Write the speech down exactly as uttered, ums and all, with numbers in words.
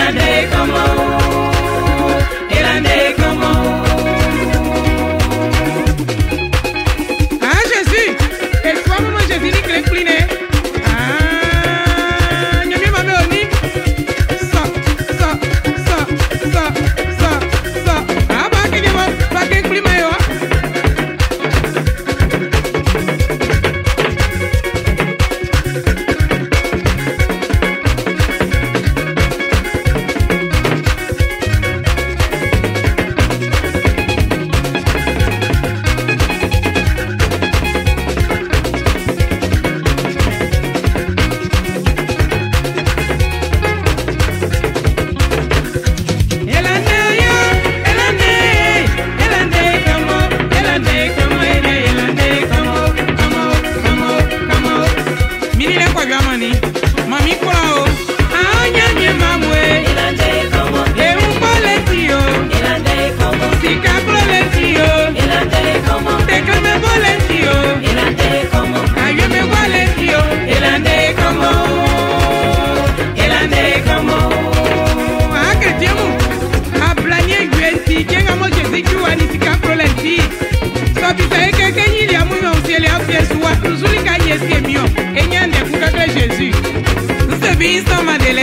Elande como, Elande como. Ah Jésus, et toi maman Jésus ni clé pliné. Ah, nyami mame oni. Ça, ça, ça, ça, ça, ça. Ah ba ke mo, ba ke klima yo. Mami kwao, anyanye mamwe. Elande como, Eupoletio, Elande como, Sika proletio, Elande como, Tekame boletio, Elande como, Ayume boletio, Elande como, Elande como. Ah que tiemu, Ablanye yuesi, Jenga mo Jésus kiwani Sika proleti. So bisa eke kenyi li amu yo usiele afye suwa, Uzuli ka yesi emio, Enyande kukakle Jésus. Nous se bisons ma de